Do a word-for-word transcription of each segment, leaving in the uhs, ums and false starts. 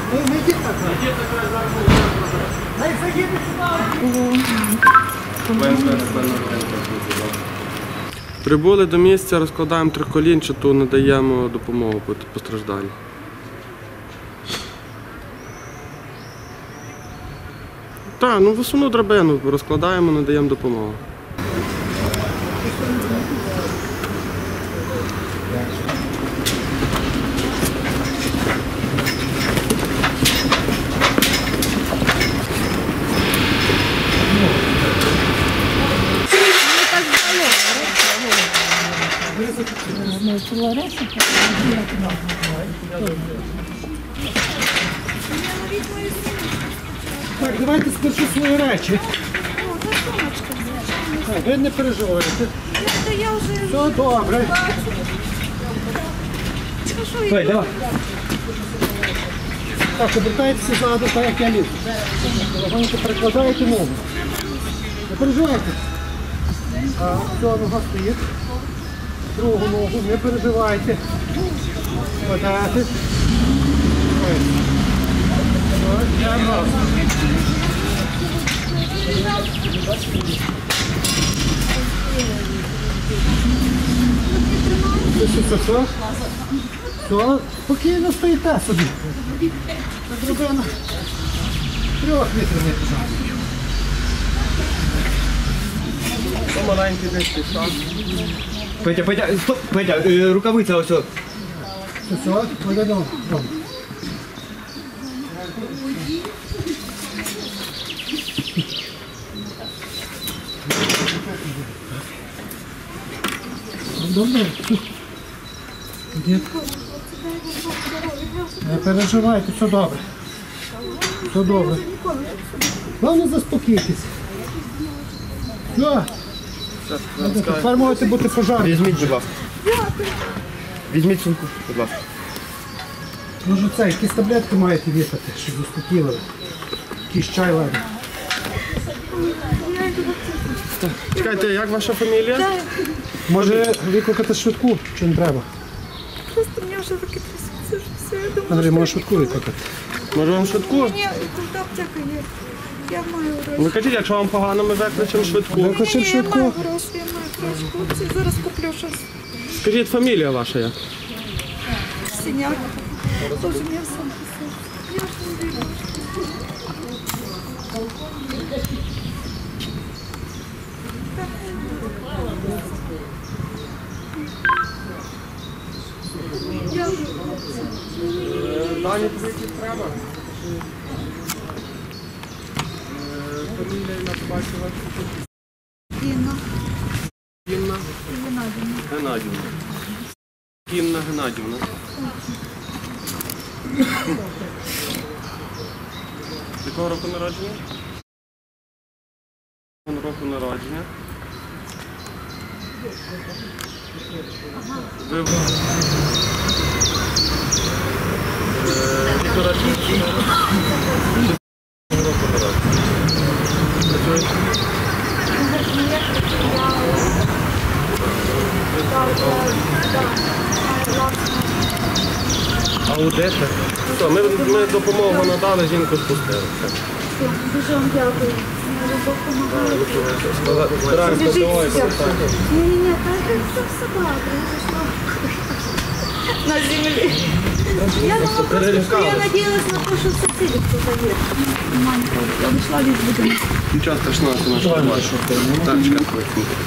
Прибули до місця, розкладаємо триколінчату, надаємо допомогу постраждалим. Так, ну висуну драбину розкладаємо, надаємо допомогу. Так, давайте спершу свої речі. Так, ви не переживайте. Все добре. Давай, давай. Так, обертайтеся ззаду, так як я ліз. Легонько перекладаєте ногу. Не переживайте. А, все, нога стоїть. Другу ногу, не переживайте. Подати. Все, все, все, спокійно стоїте собі. Драбина. Трьох метрів не пішов. Маленький десь пішов. Петя, Петя, стоп, Петя, е, рукавиця ось. Все, все, пойдемо. Добре. Не переживайте, все добре. Все добре. Головне заспокійтесь. Все. Тепер можете бути пожарні. Візьміть, будь ласка. Візьміть сумку, будь ласка. Може це, якісь таблетки маєте випити, щоб заспокійливі. Якийсь чай ладно. Чекайте, як ваша фамілія? Може викликати швидку, чи не треба? Просто мені вже таке трясеться, що все, я думаю, Андрій, може швидку викликати? Може вам швидку? ні, тут аптека є. Я маю гроші. Ви кажіть, якщо вам погано, ми викличемо швидку. Викличемо Ні, я швидку? маю гроші, я маю гроші. Хлопці, зараз куплю щось. Скажіть, фамілія ваша як? Синяк. Боже, мені все писав. Я ж не вірю. Дані тобі якісь треба? Фамілія ім'я по батькові? Інна. Інна Геннадівна. Геннадівна. Інна Геннадівна. З якого року народження? Року народження. Ви... Декоративний. Аудитор. Все, ми, ми допомогу надали, жінку спустили. Дуже вам дякую. Ні-ні-ні, так це все добре. На землі. Я думала просто, я надіялась на те, що сусідів тут є. Манька, я вийшла від будинку. Нічого страшного, це наш робот. Так, чекай.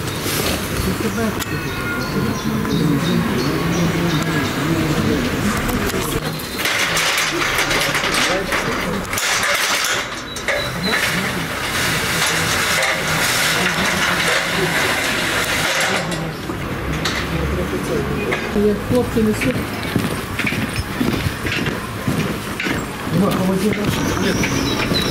Як хлопці несуть. Нема, холодильник.